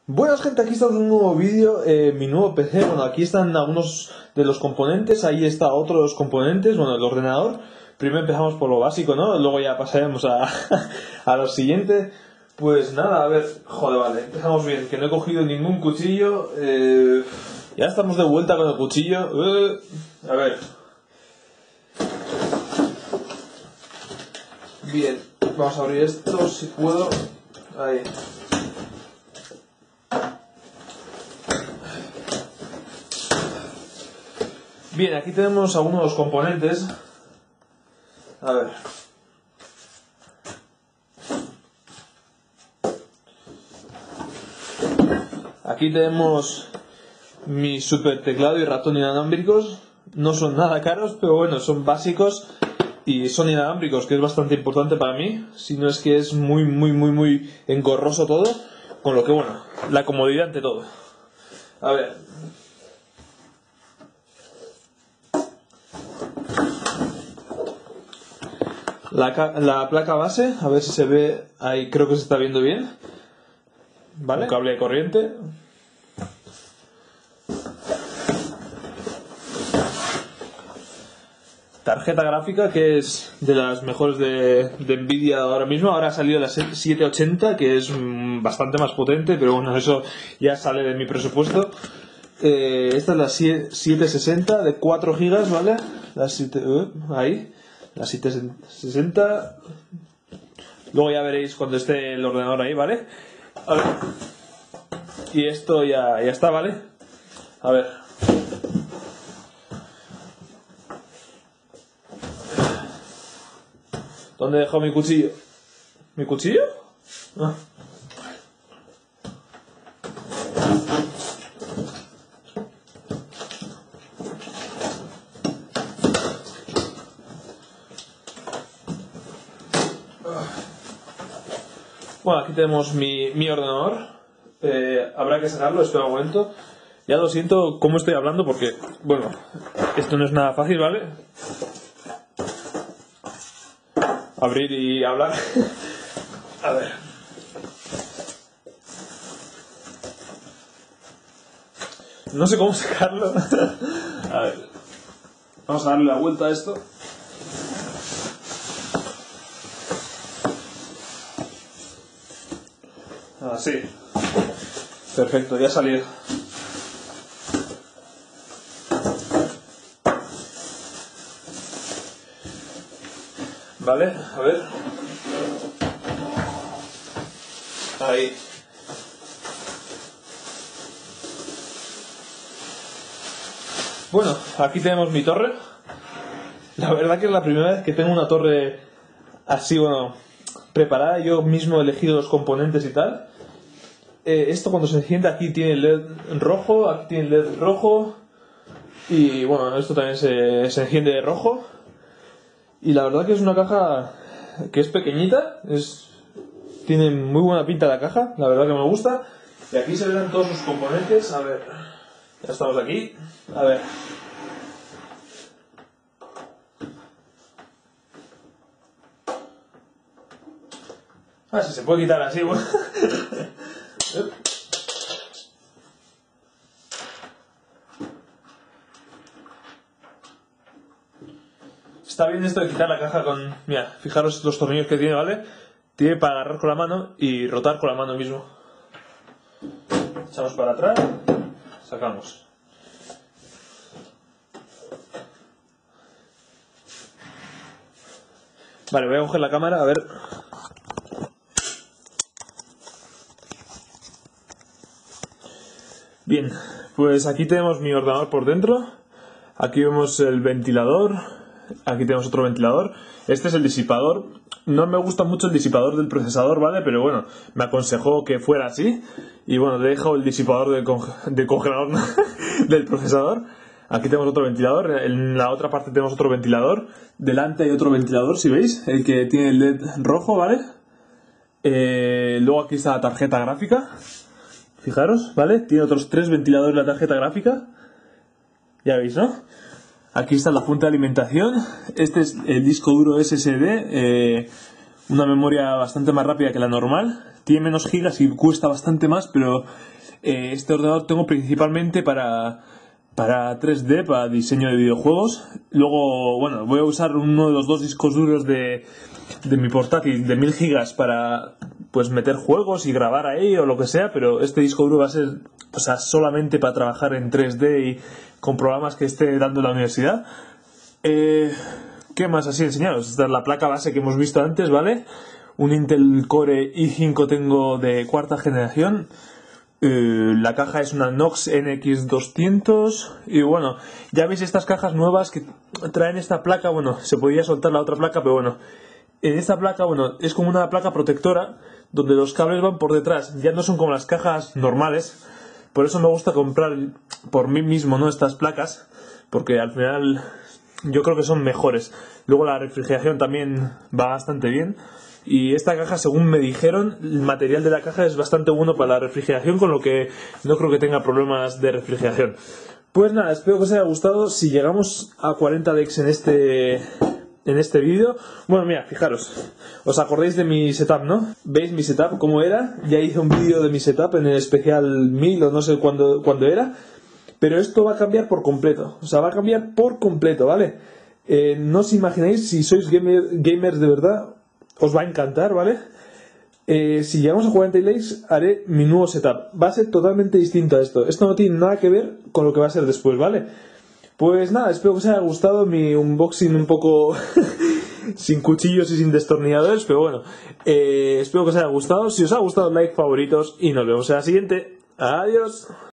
Buenas gente, aquí estamos en un nuevo vídeo, mi nuevo PC. Bueno, aquí están algunos de los componentes, ahí está otro de los componentes, bueno, el ordenador. Primero empezamos por lo básico, ¿no? Luego ya pasaremos a, a lo siguiente. Pues nada, a ver, joder, vale, empezamos bien, que no he cogido ningún cuchillo. Ya estamos de vuelta con el cuchillo. A ver. Bien, vamos a abrir esto si puedo. Ahí. Bien, aquí tenemos algunos de los componentes. A ver. Aquí tenemos mi super teclado y ratón inalámbricos. No son nada caros, pero bueno, son básicos y son inalámbricos, que es bastante importante para mí. Si no es que es muy engorroso todo. Con lo que bueno, la comodidad ante todo. A ver. La placa base, a ver si se ve ahí, creo que se está viendo bien. ¿Vale? Un cable de corriente. Tarjeta gráfica, que es de las mejores de Nvidia ahora mismo. Ahora ha salido la 780, que es bastante más potente, pero bueno, eso ya sale de mi presupuesto. Esta es la 760 de 4 GB, ¿vale? Ahí. La 760. Luego ya veréis cuando esté el ordenador ahí, ¿vale? A ver. Y esto ya está, ¿vale? A ver. ¿Dónde he dejado mi cuchillo? ¿Mi cuchillo? Ah. Bueno, aquí tenemos mi ordenador. Habrá que sacarlo, espera un momento. Ya lo siento cómo estoy hablando porque, bueno, esto no es nada fácil, ¿vale? Abrir y hablar. A ver. No sé cómo sacarlo. A ver. Vamos a darle la vuelta a esto. Así. Perfecto, ya ha salido. Vale, a ver. Ahí. Bueno, aquí tenemos mi torre. La verdad que es la primera vez que tengo una torre así, bueno, preparada. Yo mismo he elegido los componentes y tal. Esto cuando se enciende aquí tiene LED rojo, aquí tiene LED rojo. Y bueno, esto también se enciende de rojo. Y la verdad que es una caja que es pequeñita, tiene muy buena pinta la caja, la verdad que me gusta. Y aquí se ven todos sus componentes, a ver, ya estamos aquí, a ver. Ah, si se puede quitar así, bueno. Está bien esto de quitar la caja con... Mira, fijaros los tornillos que tiene, ¿vale? Tiene para agarrar con la mano y rotar con la mano mismo. Echamos para atrás, sacamos. Vale, voy a coger la cámara, a ver. Bien, pues aquí tenemos mi ordenador por dentro. Aquí vemos el ventilador. Aquí tenemos otro ventilador. Este es el disipador. No me gusta mucho el disipador del procesador, ¿vale? Pero bueno, me aconsejó que fuera así. Y bueno, le he dejado el disipador del congelador del procesador. Aquí tenemos otro ventilador. En la otra parte tenemos otro ventilador. Delante hay otro ventilador, si veis. El que tiene el LED rojo, ¿vale? Luego aquí está la tarjeta gráfica. Fijaros, ¿vale? Tiene otros 3 ventiladores la tarjeta gráfica. Ya veis, ¿no? Aquí está la fuente de alimentación. Este es el disco duro SSD. Una memoria bastante más rápida que la normal. Tiene menos gigas y cuesta bastante más, pero Este ordenador tengo principalmente para 3D, para diseño de videojuegos. Luego, bueno, voy a usar uno de los 2 discos duros de mi portátil de 1000 gigas para pues meter juegos y grabar ahí o lo que sea, pero este disco duro va a ser, o sea, solamente para trabajar en 3D y con programas que esté dando en la universidad. ¿Qué más así enseñaros? Esta es la placa base que hemos visto antes, ¿vale? Un Intel Core i5 tengo de 4ª generación. La caja es una Knox NX200 y bueno, ya veis estas cajas nuevas que traen esta placa. Bueno, se podía soltar la otra placa, pero bueno, en esta placa, bueno, es como una placa protectora donde los cables van por detrás, ya no son como las cajas normales. Por eso me gusta comprar por mí mismo, ¿no?, estas placas, porque al final yo creo que son mejores. Luego la refrigeración también va bastante bien. Y esta caja, según me dijeron, el material de la caja es bastante bueno para la refrigeración, con lo que no creo que tenga problemas de refrigeración. Pues nada, espero que os haya gustado. Si llegamos a 40 likes en este vídeo, bueno, mira, fijaros, os acordáis de mi setup, ¿no? ¿Veis mi setup cómo era? Ya hice un vídeo de mi setup en el especial 1000 o no sé cuándo era, pero esto va a cambiar por completo, o sea, va a cambiar por completo, ¿vale? No os imagináis, si sois gamers de verdad, os va a encantar, ¿vale? Si llegamos a 40 likes, haré mi nuevo setup. Va a ser totalmente distinto a esto. Esto no tiene nada que ver con lo que va a ser después, ¿vale? Pues nada, espero que os haya gustado mi unboxing un poco sin cuchillos y sin destornilladores, pero bueno, espero que os haya gustado. Si os ha gustado, like, favoritos y nos vemos en la siguiente. Adiós.